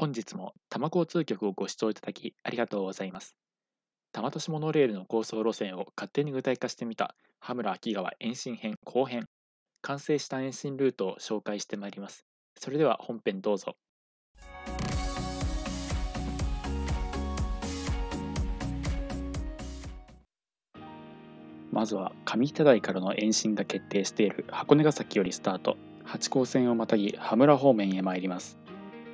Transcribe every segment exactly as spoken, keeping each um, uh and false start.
本日も多摩交通局をご視聴いただきありがとうございます。多摩都市モノレールの構想路線を勝手に具体化してみた羽村秋川延伸編後編、完成した延伸ルートを紹介してまいります。それでは本編どうぞ。まずは上北台からの延伸が決定している箱根ヶ崎よりスタート、八高線をまたぎ羽村方面へ参ります。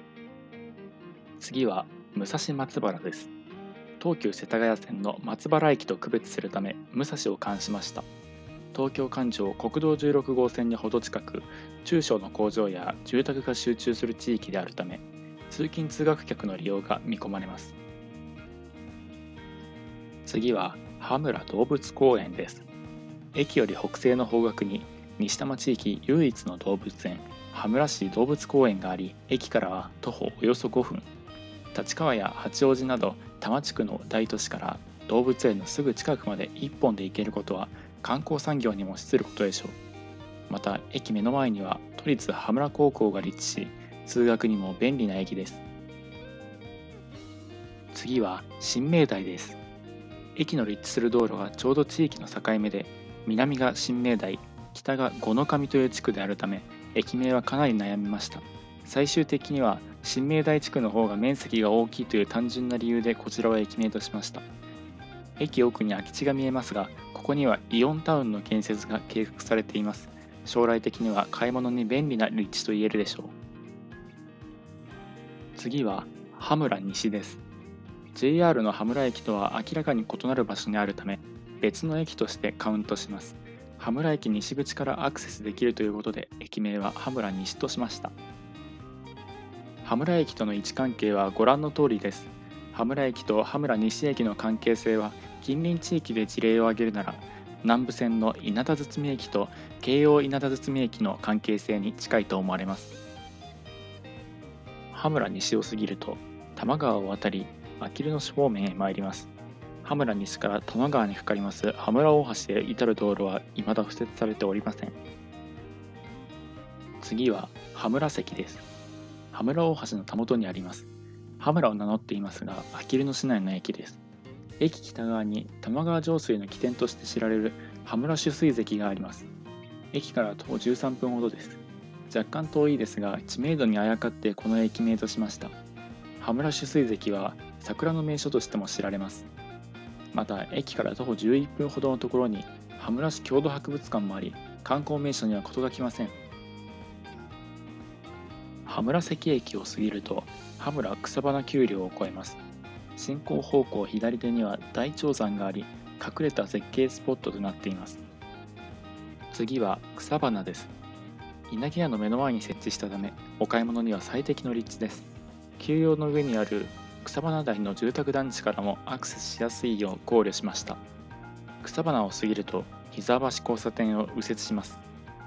次は武蔵松原です。東急世田谷線の松原駅と区別するため武蔵を冠しました。東京環状国道じゅうろく号線にほど近く、中小の工場や住宅が集中する地域であるため、通勤通学客の利用が見込まれます。次は羽村動物公園です。駅より北西の方角に西多摩地域唯一の動物園、羽村市動物公園があり、駅からは徒歩およそごふん。立川や八王子など多摩地区の大都市から動物園のすぐ近くまで一本で行けることは観光産業にも資することでしょう。また駅目の前には都立羽村高校が立地し、通学にも便利な駅です。次は新明台です。駅の立地する道路がちょうど地域の境目で、南が新明台、北が五の神という地区であるため、駅名はかなり悩みました。最終的には新明台地区の方が面積が大きいという単純な理由でこちらを駅名としました。駅奥に空き地が見えますが、ここにはイオンタウンの建設が計画されています。将来的には買い物に便利な立地と言えるでしょう。次は羽村西です。 ジェイアール の羽村駅とは明らかに異なる場所にあるため、別の駅としてカウントします。羽村駅西口からアクセスできるということで、駅名は羽村西としました。羽村駅との位置関係はご覧の通りです。羽村駅と羽村西駅の関係性は、近隣地域で事例を挙げるなら、南武線の稲田堤駅と京葉稲田堤駅の関係性に近いと思われます。羽村西を過ぎると、多摩川を渡り、あきる野市方面へ参ります。羽村西から多摩川にかかります羽村大橋へ至る道路は未だ敷設されておりません。次は羽村関です。羽村大橋のたもとにあります。羽村を名乗っていますが、あきる野市内の駅です。駅北側に玉川上水の起点として知られる羽村取水堰があります。駅から徒歩じゅうさんぷんほどです。若干遠いですが、知名度にあやかってこの駅名としました。羽村取水堰は桜の名所としても知られます。また駅から徒歩じゅういっぷんほどのところに羽村市郷土博物館もあり、観光名所には事がきません。羽村関駅を過ぎると羽村草花丘陵を越えます。進行方向左手には大長山があり、隠れた絶景スポットとなっています。次は草花です。稲毛屋の目の前に設置したため、お買い物には最適の立地です。丘陵の上にある草花台の住宅団地からもアクセスしやすいよう考慮しました。草花を過ぎると膝橋交差点を右折します。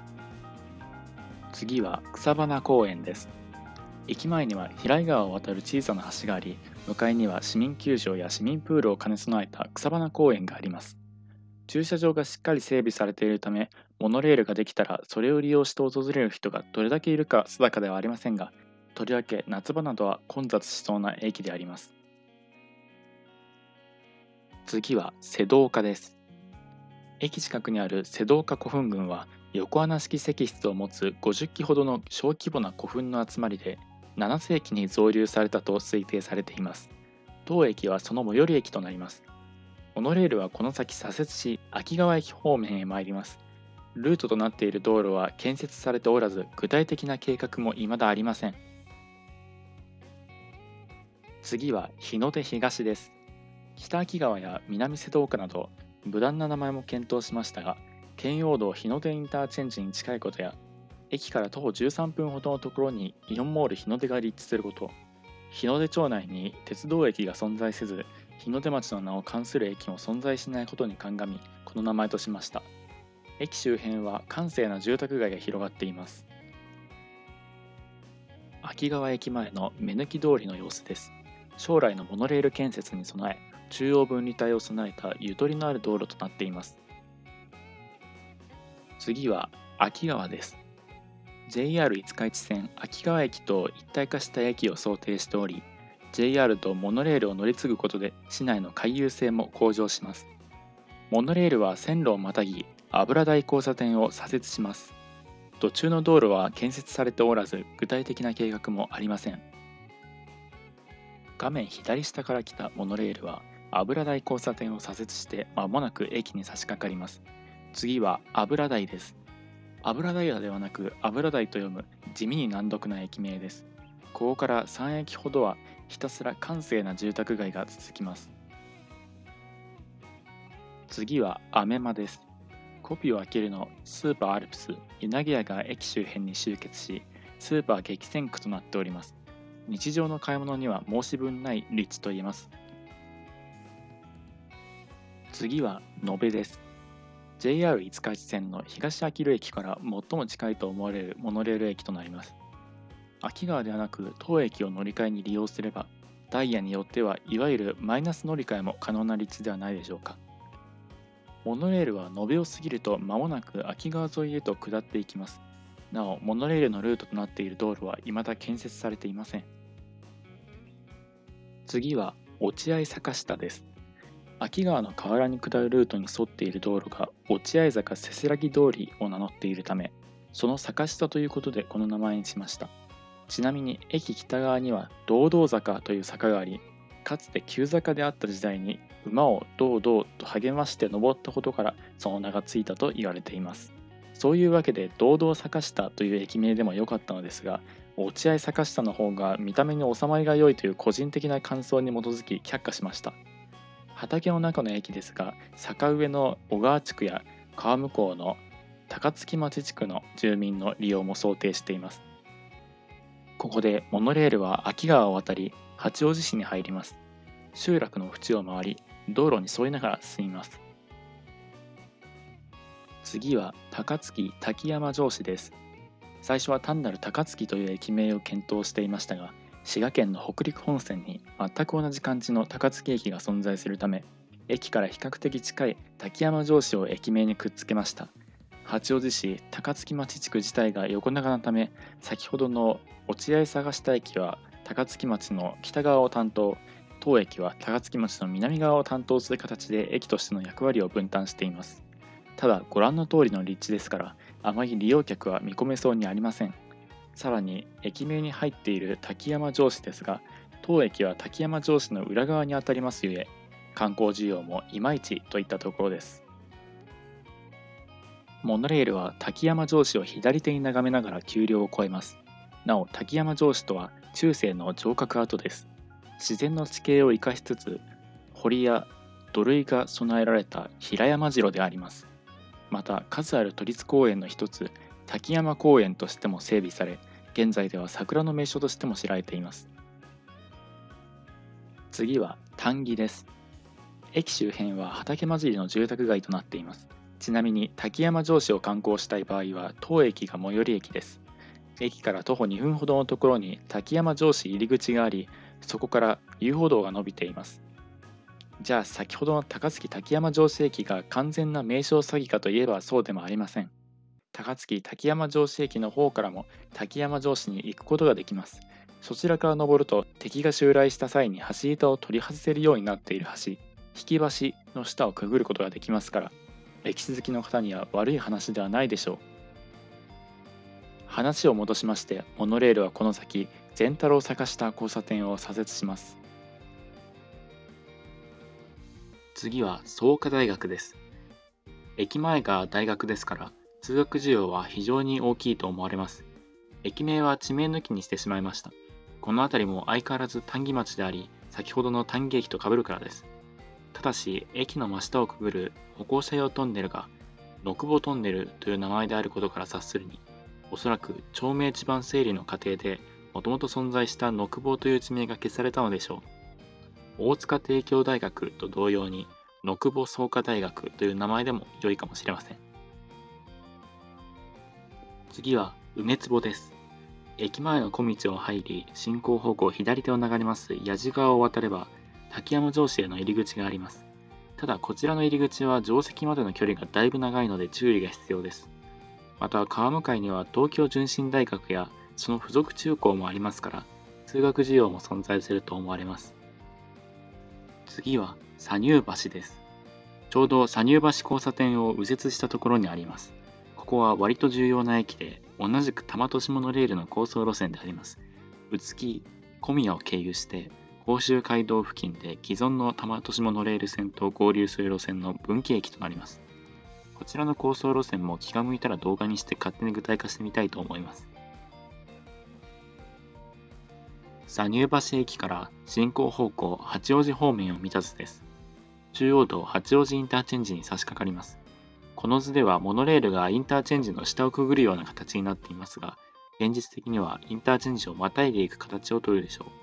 次は草花公園です。駅前には平井川を渡る小さな橋があり、向かいには市民球場や市民プールを兼ね備えた草花公園があります。駐車場がしっかり整備されているため、モノレールができたらそれを利用して訪れる人がどれだけいるか定かではありませんが、とりわけ夏場などは混雑しそうな駅であります。次は瀬戸岡です。駅近くにある瀬戸岡古墳群は、横穴式石室を持つごじゅっきほどの小規模な古墳の集まりで、ななせいきに造立されたと推定されています。当駅はその最寄り駅となります。モノレールはこの先左折し、秋川駅方面へ参ります。ルートとなっている道路は建設されておらず、具体的な計画も未だありません。次は日の出東です。北秋川や南瀬戸岡など無難な名前も検討しましたが、県央道日の出インターチェンジに近いことや、駅から徒歩じゅうさんぷんほどのところにイオンモール日の出が立地すること、日の出町内に鉄道駅が存在せず、日の出町の名を冠する駅も存在しないことに鑑み、この名前としました。駅周辺は閑静な住宅街が広がっています。秋川駅前の目抜き通りの様子です。将来のモノレール建設に備え、中央分離帯を備えたゆとりのある道路となっています。次は秋川です。 ジェイアール 五日市線秋川駅と一体化した駅を想定しており、ジェイアール とモノレールを乗り継ぐことで市内の回遊性も向上します。モノレールは線路をまたぎ、油台交差点を左折します。途中の道路は建設されておらず、具体的な計画もありません。画面左下から来たモノレールは、油台交差点を左折して間もなく駅に差し掛かります。次は油台です。油平ではなく油台と読む地味に難読な駅名です。ここからさん駅ほどはひたすら閑静な住宅街が続きます。次はアメマです。コピーを開けるのスーパーアルプス稲毛屋が駅周辺に集結し、スーパー激戦区となっております。日常の買い物には申し分ない立地と言えます。次は野辺です。ジェイアール 五日市線の東秋広駅から最も近いと思われるモノレール駅となります。秋川ではなく当駅を乗り換えに利用すれば、ダイヤによってはいわゆるマイナス乗り換えも可能な立地ではないでしょうか。モノレールは野辺を過ぎると間もなく秋川沿いへと下っていきます。なお、モノレールのルートとなっている道路は未だ建設されていません。次は落合坂下です。秋川の河原に下るルートに沿っている道路が落合坂せせらぎ通りを名乗っているため、その坂下ということでこの名前にしました。ちなみに駅北側には道道坂という坂があり、かつて急坂であった時代に馬をどうどうと励まして登ったことからその名がついたと言われています。そういうわけで道道坂下という駅名でも良かったのですが、落合坂下の方が見た目に収まりが良いという個人的な感想に基づき却下しました。畑の中の駅ですが、坂上の小川地区や川向こうの高槻町地区の住民の利用も想定しています。ここでモノレールは秋川を渡り八王子市に入ります。集落の縁を回り道路に沿いながら進みます。次は高槻滝山城址です。最初は単なる高槻という駅名を検討していましたが、滋賀県の北陸本線に全く同じ漢字の高槻駅が存在するため、駅から比較的近い滝山城址を駅名にくっつけました。八王子市高槻町地区自体が横長なため、先ほどの落合坂下駅は高槻町の北側を担当、当駅は高槻町の南側を担当する形で駅としての役割を分担しています。ただご覧の通りの立地ですから、あまり利用客は見込めそうにありません。さらに駅名に入っている滝山城址ですが、当駅は滝山城址の裏側にあたりますゆえ、観光需要もいまいちといったところです。モノレールは滝山城址を左手に眺めながら丘陵を越えます。なお、滝山城址とは中世の城郭跡です。自然の地形を生かしつつ、堀や土塁が備えられた平山城であります。また、数ある都立公園の一つ、滝山公園としても整備され、現在では桜の名所としても知られています。次は丹木です。駅周辺は畑混じりの住宅街となっています。ちなみに滝山城址を観光したい場合は当駅が最寄り駅です。駅から徒歩にふんほどのところに滝山城址入り口があり、そこから遊歩道が伸びています。じゃあ先ほどの高槻滝山城址駅が完全な名称詐欺かといえばそうでもありません。高槻滝山城址駅の方からも滝山城址に行くことができます。そちらから登ると敵が襲来した際に橋板を取り外せるようになっている橋、引き橋の下をくぐることができますから、歴史好きの方には悪い話ではないでしょう。話を戻しまして、モノレールはこの先善太郎坂下交差点を左折します。次は創価大学です。駅前が大学ですから通学需要は非常に大きいと思われます。駅名は地名抜きにしてしまいました。この辺りも相変わらず丹木町であり、先ほどの丹木駅と被るからです。ただし、駅の真下をくぐる歩行者用トンネルが野久保トンネルという名前であることから察するに、おそらく町名地盤整理の過程でもともと存在した野久保という地名が消されたのでしょう。大塚帝京大学と同様に野久保創価大学という名前でも良いかもしれません。次は梅坪です。駅前の小道を入り、進行方向左手を流れます矢地川を渡れば滝山城址への入り口があります。ただこちらの入り口は城跡までの距離がだいぶ長いので注意が必要です。 また川向かいには東京純真大学やその附属中高もありますから、通学需要も存在すると思われます。次は左乳橋です。ちょうど左乳橋交差点を右折したところにあります。ここは割と重要な駅で、同じく多摩都市モノレールの構想路線であります。宇津木、小宮を経由して、甲州街道付近で既存の多摩都市モノレール線と合流する路線の分岐駅となります。こちらの構想路線も気が向いたら動画にして勝手に具体化してみたいと思います。左乳橋駅から進行方向八王子方面を見た図です。中央道八王子インターチェンジに差し掛かります。この図ではモノレールがインターチェンジの下をくぐるような形になっていますが、現実的にはインターチェンジをまたいでいく形をとるでしょう。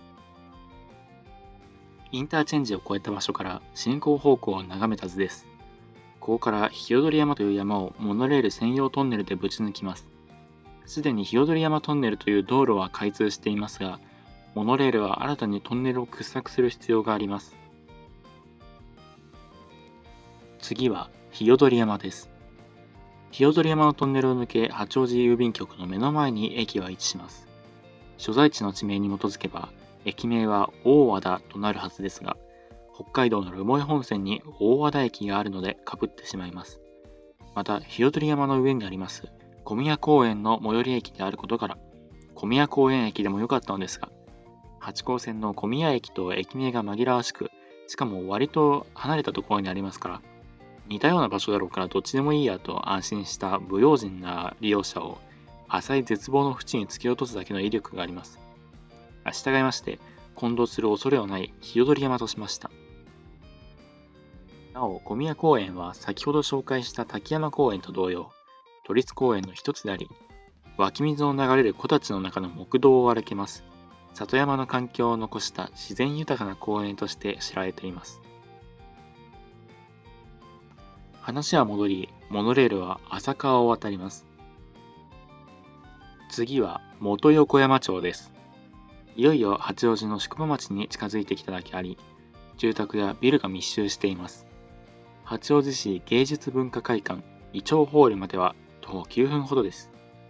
インターチェンジを越えた場所から進行方向を眺めた図です。ここから日踊山という山をモノレール専用トンネルでぶち抜きます。すでに日踊山トンネルという道路は開通していますが、モノレールは新たにトンネルを掘削する必要があります。次は日踊山です。日踊山のトンネルを抜け、八王子郵便局の目の前に駅は位置します。所在地の地名に基づけば、駅名は大和田となるはずですが、北海道の留萌本線に大和田駅があるので被ってしまいます。また、日踊山の上にあります小宮公園の最寄り駅であることから、小宮公園駅でもよかったのですが、八高線の小宮駅と駅名が紛らわしく、しかも割と離れたところにありますから、似たような場所だろうからどっちでもいいやと安心した不用心な利用者を浅い絶望の淵に突き落とすだけの威力があります。従いまして、混同する恐れはない日踊山としました。なお、小宮公園は先ほど紹介した滝山公園と同様、都立公園の一つであり、湧き水の流れる木立の中の木道を歩けます。里山の環境を残した自然豊かな公園として知られています。話は戻り、モノレールは浅川を渡ります。次は元横山町です。いよいよ八王子の宿場町に近づいてきただけあり、住宅やビルが密集しています。八王子市芸術文化会館イチョウホールまでは徒歩きゅうふんほどです。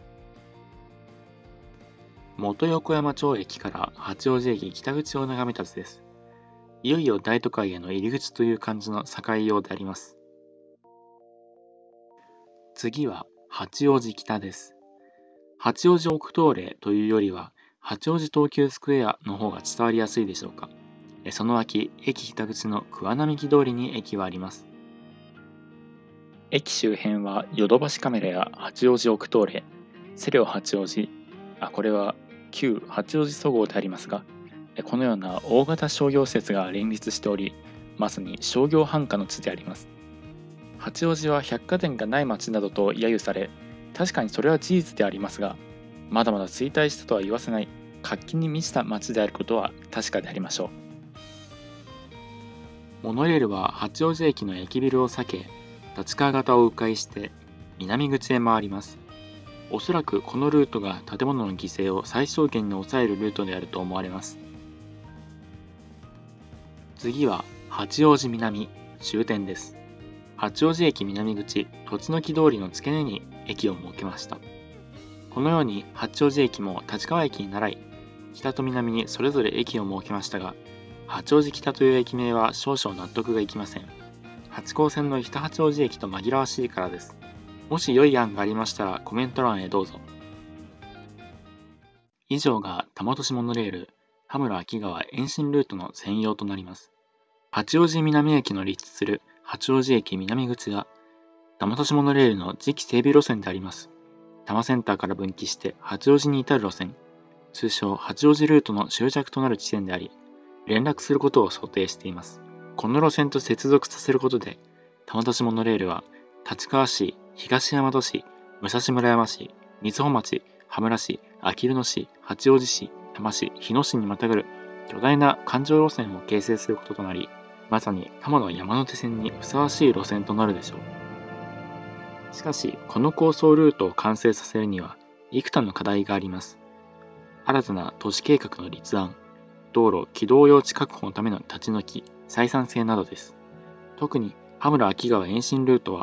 元横山町駅から八王子駅北口を眺めた図です。いよいよ大都会への入り口という感じの境用であります。次は八王子北です。八王子奥東霊というよりは八王子東急スクエアの方が伝わりやすいでしょうか。その脇、駅北口の桑並木通りに駅はあります。駅周辺はヨドバシカメラや八王子奥東霊、セレオ八王子、あ、これは旧八王子そごうでありますが、このような大型商業施設が林立しており、まさに商業繁華の地であります。八王子は百貨店がない町などと揶揄され、確かにそれは事実でありますが、まだまだ衰退したとは言わせない活気に満ちた町であることは確かでありましょう。モノレールは八王子駅の駅ビルを避け、立川型を迂回して南口へ回ります。おそらくこのルートが建物の犠牲を最小限に抑えるルートであると思われます。次は八王子南終点です。八王子駅南口栃の木通りの付け根に駅を設けました。このように八王子駅も立川駅に倣い、北と南にそれぞれ駅を設けましたが、八王子北という駅名は少々納得がいきません。八高線の北八王子駅と紛らわしいからです。もし良い案がありましたらコメント欄へどうぞ。以上が多摩都市モノレール羽村秋川延伸ルートの専用となります。八王子南駅の立地する八王子駅南口が多摩都市モノレールの次期整備路線であります。多摩センターから分岐して八王子に至る路線、通称八王子ルートの終着となる地点であり、連絡することを想定しています。この路線と接続させることで、多摩都市モノレールは立川市、東大和市、武蔵村山市、瑞穂町、羽村市、あきる野市、八王子市、多摩市、日野市にまたがる巨大な環状路線を形成することとなり、まさに多摩の山手線にふさわしい路線となるでしょう。しかし、この構想ルートを完成させるには、幾多の課題があります。新たな都市計画の立案、道路・機動用地確保のための立ち退き、採算性などです。特に羽村秋川延伸ルートは、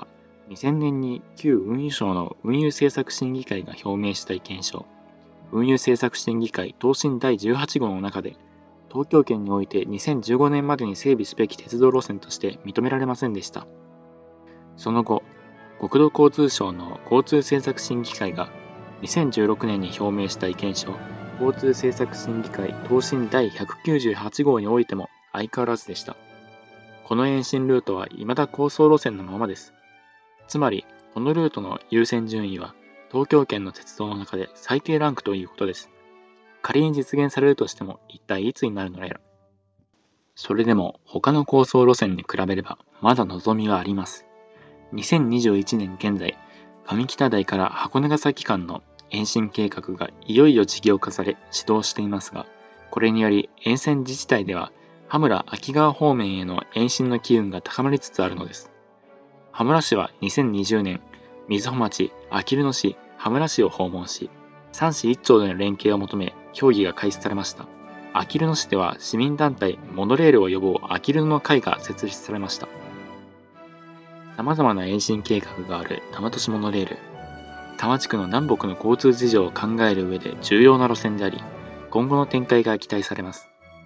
にせんねんに旧運輸省の運輸政策審議会が表明した意見書、運輸政策審議会答申だいじゅうはち号の中で、東京圏においてにせんじゅうごねんまでに整備すべき鉄道路線として認められませんでした。その後、国土交通省の交通政策審議会がにせんじゅうろくねんに表明した意見書、交通政策審議会答申だいひゃくきゅうじゅうはち号においても相変わらずでした。この延伸ルートは未だ構想路線のままです。つまり、このルートの優先順位は東京圏の鉄道の中で最低ランクということです。仮に実現されるとしても一体いつになるのやら。それでも他の構想路線に比べればまだ望みはあります。にせんにじゅういちねん現在、上北台から箱根ヶ崎間の延伸計画がいよいよ事業化され始動していますが、これにより沿線自治体では羽村秋川方面への延伸の機運が高まりつつあるのです。羽村市はにせんにじゅうねん、瑞穂町、あきる野市、羽村市を訪問し、三市一町での連携を求め協議が開始されました。あきる野市では市民団体モノレールを呼ぼうあきる野の会が設立されました。様々な延伸計画がある多摩都市モノレール。多摩地区の南北の交通事情を考える上で重要な路線であり、今後の展開が期待されます。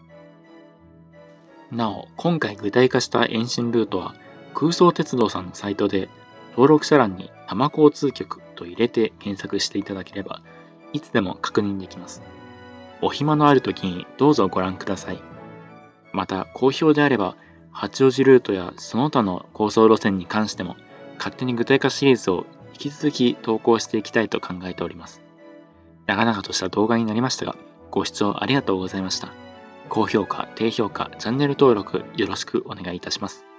なお、今回具体化した延伸ルートは、空想鉄道さんのサイトで登録者欄に多摩交通局と入れて検索していただければ、いつでも確認できます。お暇のある時にどうぞご覧ください。また、好評であれば、八王子ルートやその他の構想路線に関しても、勝手に具体化シリーズを引き続き投稿していきたいと考えております。長々とした動画になりましたが、ご視聴ありがとうございました。高評価、低評価、チャンネル登録よろしくお願いいたします。